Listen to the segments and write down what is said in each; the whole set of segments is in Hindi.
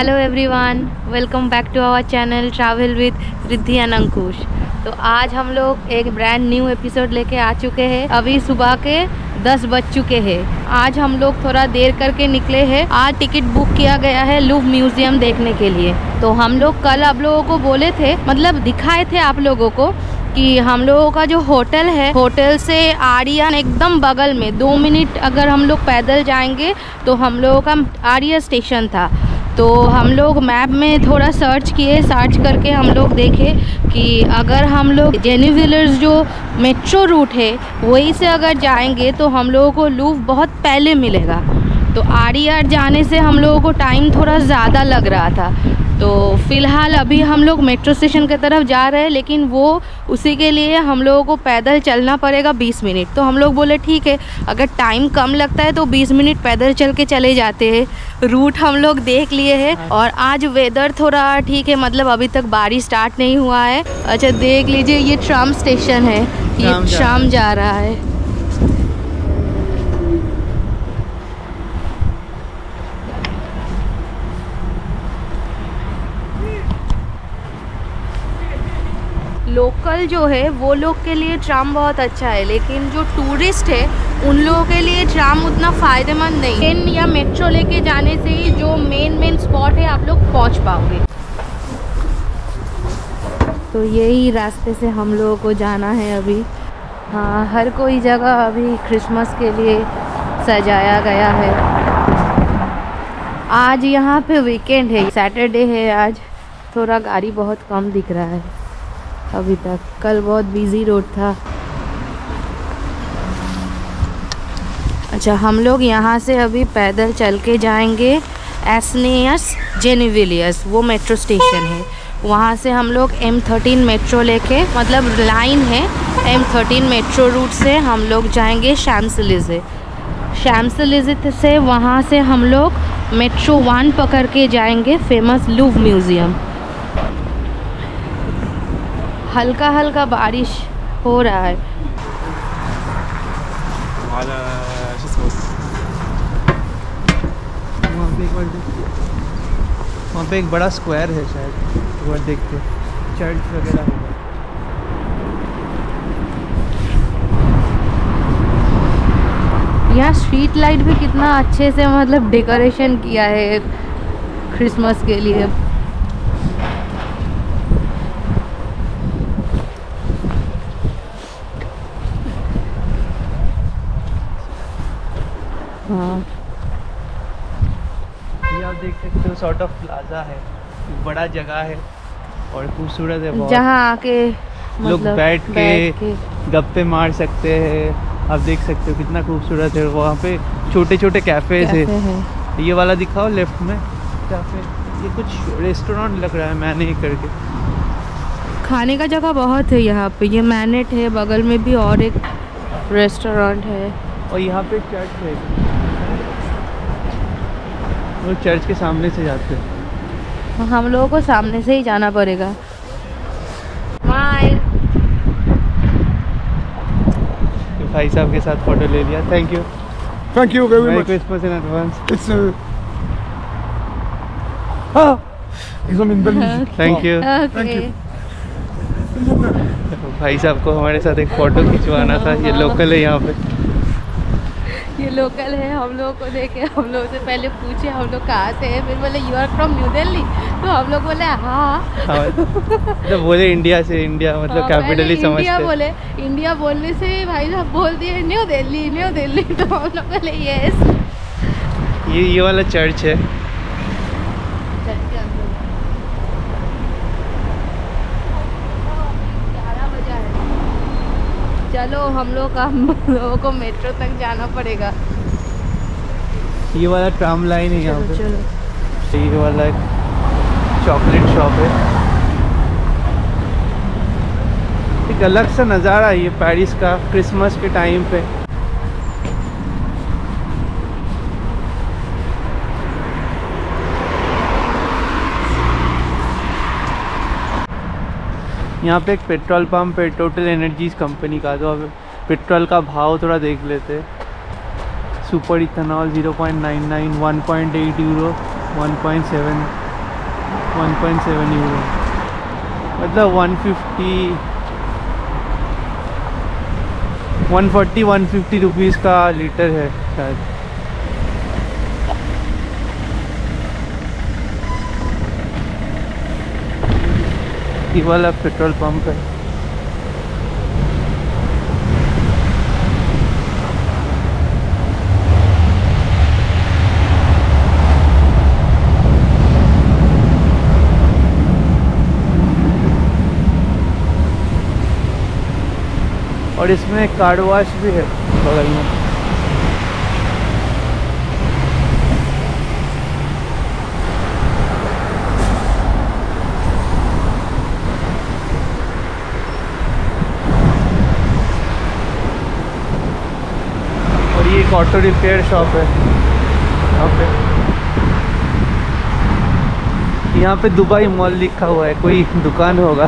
Hello everyone, welcome back to our channel travel with Riddhi and Ankush. तो आज हम लोग एक ब्रांड न्यू एपिसोड लेके आ चुके हैं। अभी सुबह के 10 बज चुके हैं। आज हम लोग थोड़ा देर करके निकले हैं। आज टिकट बुक किया गया है लूव म्यूजियम देखने के लिए। तो हम लोग कल आप लोगों को बोले थे, मतलब दिखाए थे आप लोगों को कि हम लोगों का जो होटल है, होटल से आर्यन एकदम बगल में 2 मिनट अगर हम लोग पैदल जाएंगे तो हम लोगों का आर्य स्टेशन था। तो हम लोग मैप में थोड़ा सर्च किए, सर्च करके हम लोग देखे कि अगर हम लोग जेनीविलर्स जो मेट्रो रूट है वहीं से अगर जाएंगे तो हम लोगों को लूव बहुत पहले मिलेगा। तो आर्यर जाने से हम लोगों को टाइम थोड़ा ज़्यादा लग रहा था। तो फ़िलहाल अभी हम लोग मेट्रो स्टेशन की तरफ जा रहे हैं, लेकिन वो उसी के लिए हम लोगों को पैदल चलना पड़ेगा 20 मिनट। तो हम लोग बोले ठीक है, अगर टाइम कम लगता है तो 20 मिनट पैदल चल के चले जाते हैं। रूट हम लोग देख लिए हैं और आज वेदर थोड़ा ठीक है, मतलब अभी तक बारिश स्टार्ट नहीं हुआ है। अच्छा देख लीजिए, ये ट्राम स्टेशन है, ये ट्राम जा रहा है। लोकल जो है वो लोग के लिए ट्राम बहुत अच्छा है, लेकिन जो टूरिस्ट है उन लोगों के लिए ट्राम उतना फ़ायदेमंद नहीं। ट्रेन या मेट्रो लेके जाने से ही जो मेन स्पॉट है आप लोग पहुंच पाओगे। तो यही रास्ते से हम लोगों को जाना है अभी। हाँ, हर कोई जगह अभी क्रिसमस के लिए सजाया गया है। आज यहाँ पे वीकेंड है, सैटरडे है आज। थोड़ा गाड़ी बहुत कम दिख रहा है अभी तक, कल बहुत बिजी रोड था। अच्छा, हम लोग यहाँ से अभी पैदल चल के जाएंगे एस्नियस जेनीविलियस, वो मेट्रो स्टेशन है। वहाँ से हम लोग M13 मेट्रो लेके, मतलब लाइन है M13 मेट्रो रूट से हम लोग जाएंगे शैम्स-एलिज़े। शैम्स-एलिज़े से वहाँ से हम लोग मेट्रो 1 पकड़ के जाएंगे फेमस लूव म्यूज़ियम। हल्का हल्का बारिश हो रहा है। वहाँ पे एक बड़ा स्क्वायर है शायद, वो देखते चर्च वगैरह होगा। यहाँ स्ट्रीट लाइट भी कितना अच्छे से मतलब डेकोरेशन किया है क्रिसमस के लिए। हाँ, ये आप देख सकते हो, सॉर्ट ऑफ प्लाजा है, बड़ा जगह है और खूबसूरत है बहुत, जहाँ आके लोग बैठ के गप्पे मार सकते हैं। आप देख सकते हो कितना खूबसूरत है। वहाँ पे छोटे छोटे कैफ़ेज है। ये वाला दिखाओ लेफ्ट में कैफ़े, ये कुछ रेस्टोरेंट लग रहा है, मैने करके। खाने का जगह बहुत है यहाँ पे। ये मैनेट है, बगल में भी और एक रेस्टोरेंट है। और यहाँ पे चर्च है, वो चर्च के सामने से जाते हैं। हम लोगों को सामने से ही जाना पड़ेगा। भाई साहब के साथ फोटो ले लिया। Thank you very much. Christmas in advance. Thank you. भाई साहब को हमारे साथ एक फ़ोटो खिंचवाना था। ये लोकल है यहाँ पे, ये लोकल है। हम लोगों को देखे, हम लोग से पहले पूछे हम लोग कहाँ से हैं, फिर बोले you are from New Delhi. तो हम लोग बोले हाँ। तो बोले इंडिया से, इंडिया मतलब कैपिटल ही समझते। इंडिया बोले, इंडिया बोलने से भाई साहब बोल दिए न्यू दिल्ली, न्यू दिल्ली। तो हम लोग बोले यस। ये वाला चर्च है। चलो हम लोगों को मेट्रो तक जाना पड़ेगा। ये वाला ट्राम लाइन है यहाँ पे। ये वाला एक चॉकलेट शॉप है। एक अलग सा नज़ारा है ये पेरिस का क्रिसमस के टाइम पे। यहाँ पे एक पेट्रोल पंप है टोटल एनर्जीज कंपनी का। तो अब पेट्रोल का भाव थोड़ा देख लेते हैं। सुपर इथेनॉल 0.99, 1.8 यूरो, 1.7 1.7 यूरो, मतलब 150 रुपीज़ का लीटर है शायद। ये वाला पेट्रोल पंप है। और इसमें कार वॉश भी है बगल में। और ये एक ऑटो रिपेयर शॉप है यहाँ पे दुबई मॉल लिखा हुआ है, कोई दुकान होगा।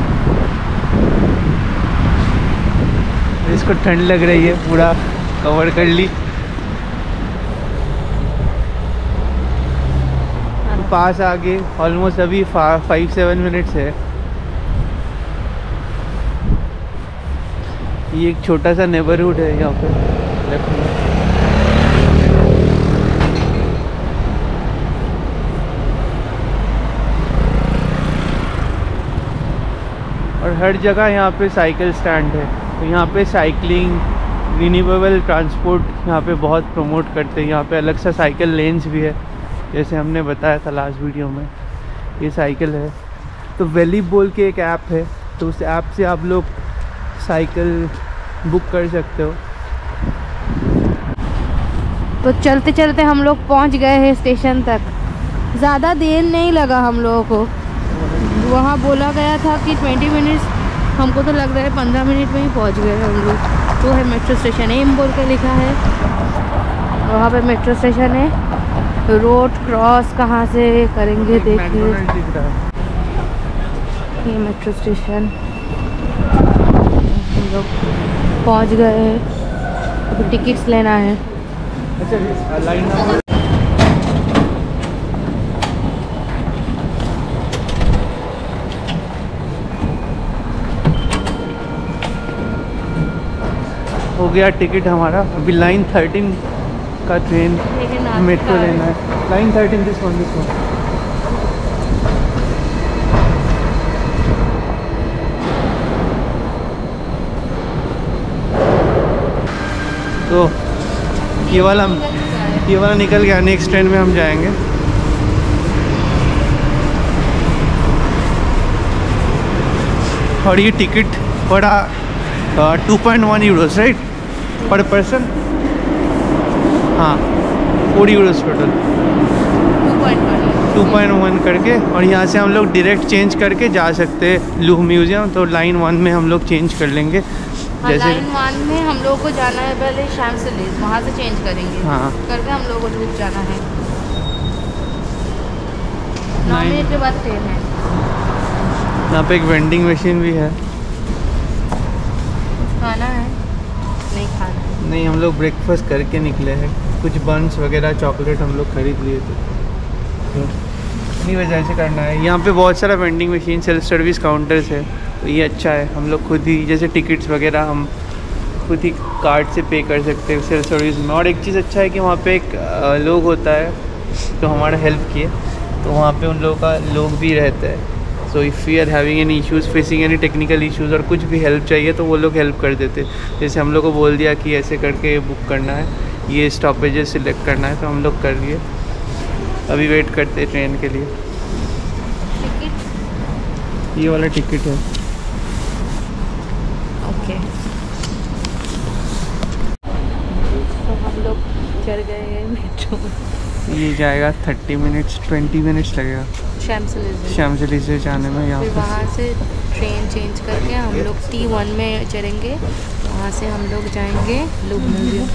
इसको ठंड लग रही है, पूरा कवर कर ली। पास आगे ऑलमोस्ट अभी 5-7 मिनट्स है। ये एक छोटा सा नेबरहुड है यहाँ पे लेफ्ट में। और हर जगह यहाँ पे साइकिल स्टैंड है, तो यहाँ पे साइकिलिंग, रिन्यूएबल ट्रांसपोर्ट यहाँ पे बहुत प्रमोट करते हैं। यहाँ पे अलग सा साइकिल लेन्स भी है, जैसे हमने बताया था लास्ट वीडियो में। ये साइकिल है, तो वैली बोल के एक ऐप है, तो उस ऐप से आप लोग साइकिल बुक कर सकते हो। तो चलते चलते हम लोग पहुँच गए हैं स्टेशन तक। ज़्यादा देर नहीं लगा हम लोगों को, वहाँ बोला गया था कि 20 मिनट्स, हमको तो लग रहा है 15 मिनट में ही पहुँच गए हम लोग। तो है मेट्रो स्टेशन, एम बोल के लिखा है, वहाँ पे मेट्रो स्टेशन है। रोड क्रॉस कहाँ से करेंगे देखिए, ये मेट्रो स्टेशन हम लोग पहुँच गए हैं। अभी टिकट्स लेना है। अच्छा, लाइन नंबर हो गया टिकट हमारा। अभी लाइन 13 का ट्रेन मेट्रो लेना है। Line 13 this one. तो ये वाला निकल गया, नेक्स्ट ट्रेन में हम जाएंगे। और ये टिकट पड़ा 2.1 यूरोस राइट पर पर्सन। हाँ, 4 यूरोस टोटल, 2.1 करके। और यहाँ से हम लोग डायरेक्ट चेंज करके जा सकते हैं लूव म्यूज़ियम। तो लाइन 1 में हम लोग चेंज कर लेंगे। जैसे लाइन 1 में हम लोग को जाना है पहले शैम्स-एलिज़े, वहाँ से चेंज करेंगे। हाँ, करके हम लोग को लूव जाना है। 9 मिनट के बाद ट्रेन है। यहाँ पे एक वेंडिंग मशीन भी है। खाना है? नहीं खाना है। नहीं, हम लोग ब्रेकफास्ट करके निकले हैं। कुछ बंस वगैरह चॉकलेट हम लोग खरीद लिए थे, इन्हीं वजह से करना है। यहाँ पे बहुत सारा vending machine, self service counters है, तो ये अच्छा है। हम लोग खुद ही, जैसे टिकट्स वगैरह हम खुद ही कार्ड से पे कर सकते हैं सेल्फ सर्विस में। और एक चीज़ अच्छा है कि वहाँ पे एक लोग होता है तो हमारा हेल्प किए, तो वहाँ पे उन लोगों का लोग भी रहता है। So if we are having any issues, facing any technical issues और कुछ भी हेल्प चाहिए तो वो लोग हेल्प कर देते। जैसे हम लोग को बोल दिया कि ऐसे करके बुक करना है, ये स्टॉपेजेस सिलेक्ट करना है, तो हम लोग कर लिए। अभी वेट करते हैं ट्रेन के लिए। ये वाला टिकट है। ओके, तो हम लोग चल गए हैं मेट्रो में। ये जाएगा 30 मिनट्स 20 मिनट्स लगेगा शैम्स-एलिज़े जाने में। यहाँ फिर वहाँ से ट्रेन चेंज करके हम लोग T1 में चढ़ेंगे, वहाँ से हम लोग जाएंगे लूव म्यूज़ियम।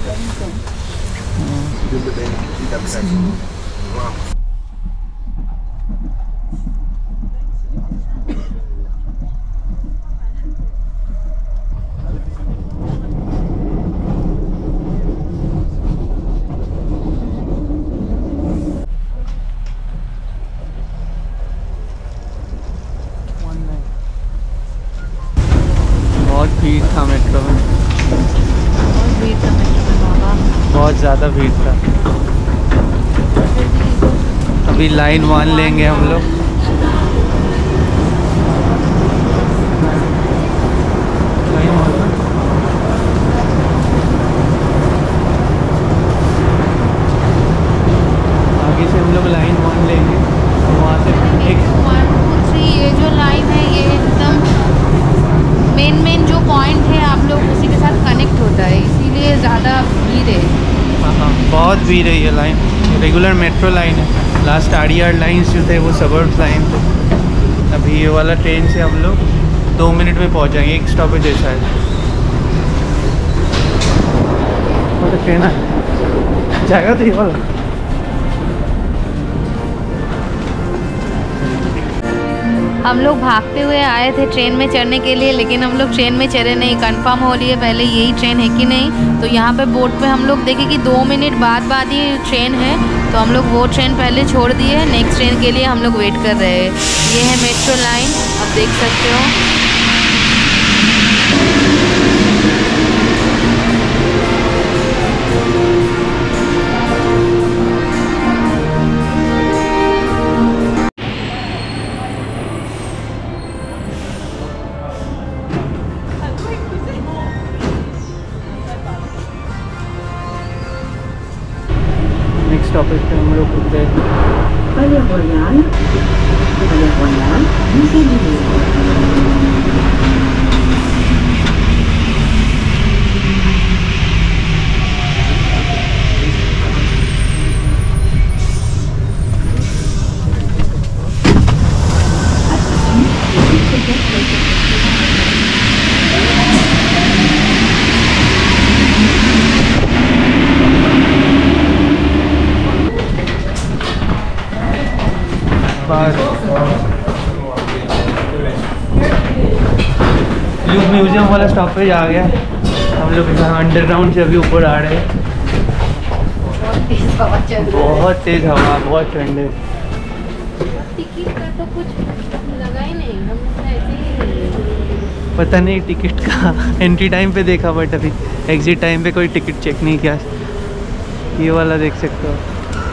भीड़ था मेट्रो में, बहुत भीड़ था मेट्रो में बाबा, बहुत ज़्यादा भीड़ था। अभी लाइन 1 लेंगे हम लोग। आगे से हम लोग लाइन 1 लेंगे, वहाँ से 1 2 3 ये जो लाइन है ये एकदम मेन जो पॉइंट है आप लोग उसी के साथ कनेक्ट होता है, इसीलिए ज़्यादा भीड़ है। हाँ, बहुत भीड़ है ये लाइन, रेगुलर मेट्रो लाइन है। लास्ट आरईआर लाइन्स जो थे वो सबर्ब्स लाइन थे। अभी ये वाला ट्रेन से हम लोग 2 मिनट में पहुँच जाएंगे, एक स्टॉपेज ऐसा है। ट्रेन है जाएगा तो ये वाला। हम लोग भागते हुए आए थे ट्रेन में चढ़ने के लिए, लेकिन हम लोग ट्रेन में चढ़े नहीं। कंफर्म हो लिए पहले यही ट्रेन है कि नहीं, तो यहाँ पे बोर्ड पे हम लोग देखे कि 2 मिनट बाद ही ट्रेन है, तो हम लोग वो ट्रेन पहले छोड़ दिए। नेक्स्ट ट्रेन के लिए हम लोग वेट कर रहे हैं। ये है मेट्रो लाइन, आप देख सकते हो। स्टॉपेज पे हम लोग उतरे। Palais Royal, Musée Louvre museum वाला स्टॉपेज आ गया। हम लोग यहाँ अंडरग्राउंड से अभी ऊपर आ रहे हैं। बहुत तेज हवा, बहुत ठंड है। टिकट का तो कुछ लगा ही नहीं, हम ऐसे ही पता नहीं टिकट का एंट्री टाइम पे देखा, बट अभी एग्जिट टाइम पे कोई टिकट चेक नहीं किया। ये वाला देख सकते हो।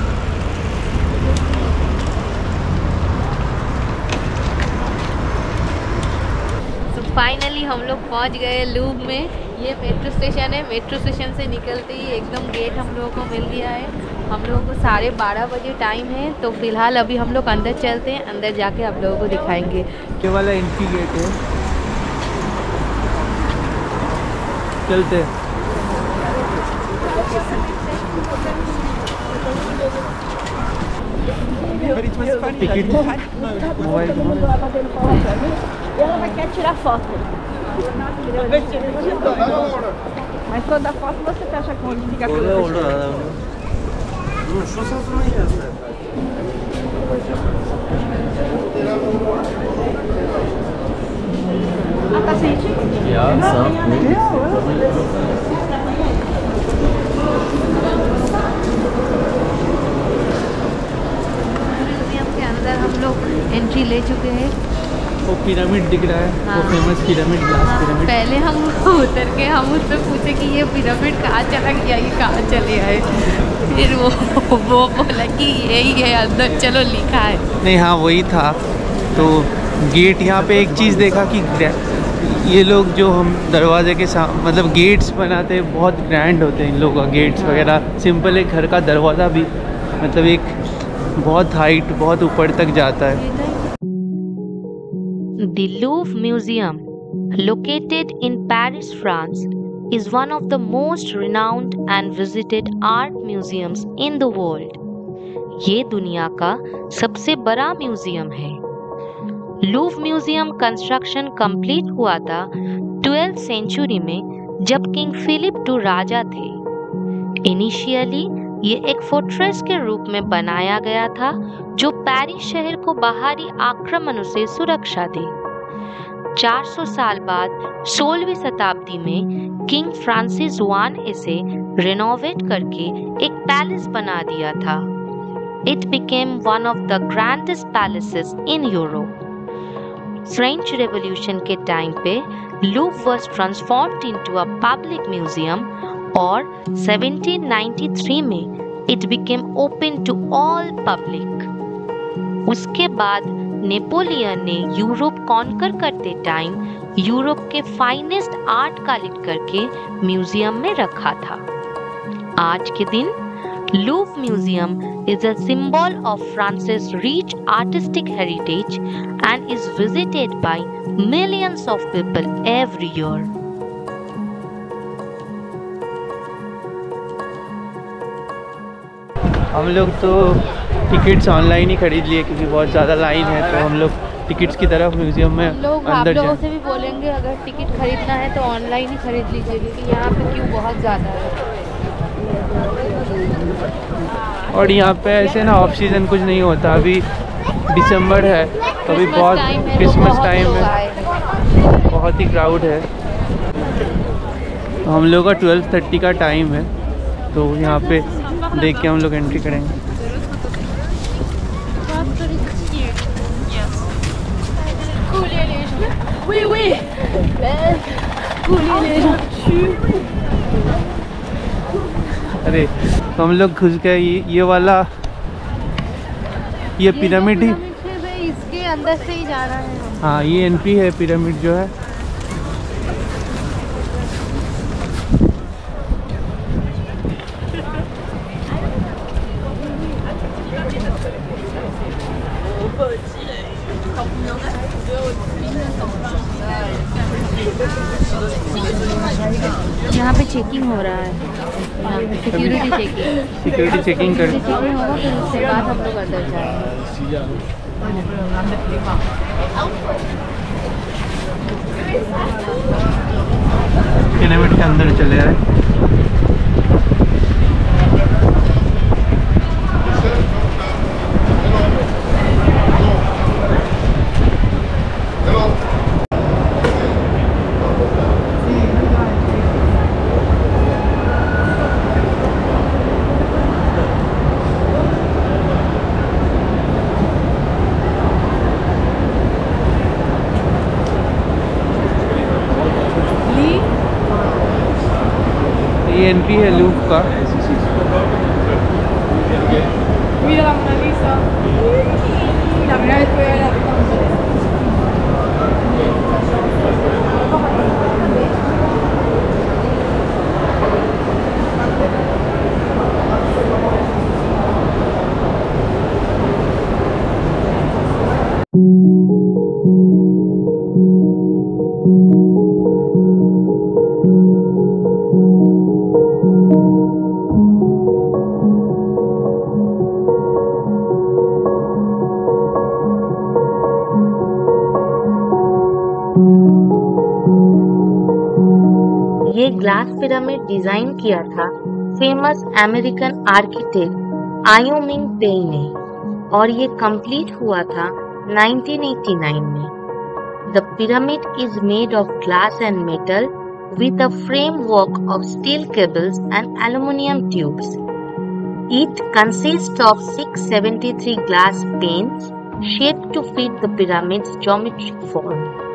फाइनली हम लोग पहुंच गए लूव में। ये मेट्रो स्टेशन है। मेट्रो स्टेशन से निकलते ही एकदम गेट हम लोगों को मिल गया है। हम लोगों को 12:30 बजे टाइम है, तो फिलहाल अभी हम लोग अंदर चलते हैं। अंदर जाके आप लोगों को दिखाएंगे। ये वाला एंट्री गेट है, चलते ticket mobile E ela vai querer tirar foto. Mas toda foto você fecha com ele, fica com Ah, tá sentindo? Ja, museum के अंदर हम लोग एंट्री ले चुके हैं। वो पिरामिड दिख रहा है। हाँ। वो फेमस पिरामिड, ग्लास पिरामिड। पहले हम उतर के हम उससे पूछे कि ये पिरामिड कहाँ चला गया, ये कहाँ चले आए। फिर वो बोला कि यही है अंदर, चलो लिखा है। नहीं, हाँ वही था। तो गेट यहाँ पे एक चीज़ देखा कि ये लोग जो हम दरवाजे के मतलब गेट्स बनाते हैं, बहुत ग्रैंड होते हैं इन लोगों का गेट्स वगैरह। सिंपल एक घर का दरवाज़ा भी मतलब एक बहुत हाइट, बहुत ऊपर तक जाता है। The Louvre Museum, located in Paris, France, is one of the most renowned and visited art museums in the world. ये दुनिया का सबसे बड़ा म्यूजियम है। लूव म्यूजियम कंस्ट्रक्शन कंप्लीट हुआ था 12th सेंचुरी में, जब किंग फिलिप II राजा थे। इनिशियली ये एक फोर्ट्रेस के रूप में बनाया गया था, जो पेरिस शहर को बाहरी आक्रमणों से सुरक्षा दे। 400 साल बाद 16वीं शताब्दी में किंग फ्रांसिस I इसे रिनोवेट करके एक पैलेस बना दिया था। It became one of the grandest palaces in Europe. French Revolution के टाइम पे Louvre was transformed into a public museum और 1793 में it became open to all public। उसके बाद नेपोलियन ने यूरोप कॉन्कर करते टाइम यूरोप के फाइनेस्ट आर्ट कलेक्ट करके म्यूजियम में रखा था। आज के दिन Louvre museum is a symbol of France's rich artistic heritage and is visited by millions of people every year. हम लोग तो टिकट्स ऑनलाइन ही खरीद लिए क्योंकि बहुत ज़्यादा लाइन है, तो हम लोग टिकट्स की तरफ म्यूजियम में अंदर लोगों से भी बोलेंगे अगर टिकट खरीदना है तो ऑनलाइन ही खरीद लीजिए क्योंकि यहाँ पे क्यू बहुत ज़्यादा है। और यहाँ पे ऐसे ना ऑफ सीज़न कुछ नहीं होता, अभी दिसंबर है तो अभी बहुत क्रिसमस टाइम है, बहुत ही क्राउड है। तो हम लोग का 12:30 का टाइम है, तो यहाँ पे देख के हम लोग एंट्री करेंगे। अरे तो हम लोग घुस गए ये वाला ये पिरामिड ही, इसके अंदर से ही जाना है। हाँ ये एंट्री है पिरामिड जो है। यहाँ पे चेकिंग हो रहा है, यहाँ पे सिक्योरिटी चेकिंग कर होगा, फिर उसके बाद हम लोग अंदर जाएंगे। पिरामिड के अंदर चले आए। ये एंट्री है लूव्र का। Mira la Mona Lisa. La primera vez que voy a ver la ये ग्लास पिरामिड डिजाइन किया था famous American architect Ieoh Ming Pei ने और ये कंप्लीट हुआ था 1989 में। The pyramid is made of glass and metal with a framework of steel cables and aluminum tubes. It consists of 673 glass panes shaped to fit the pyramid's geometric form.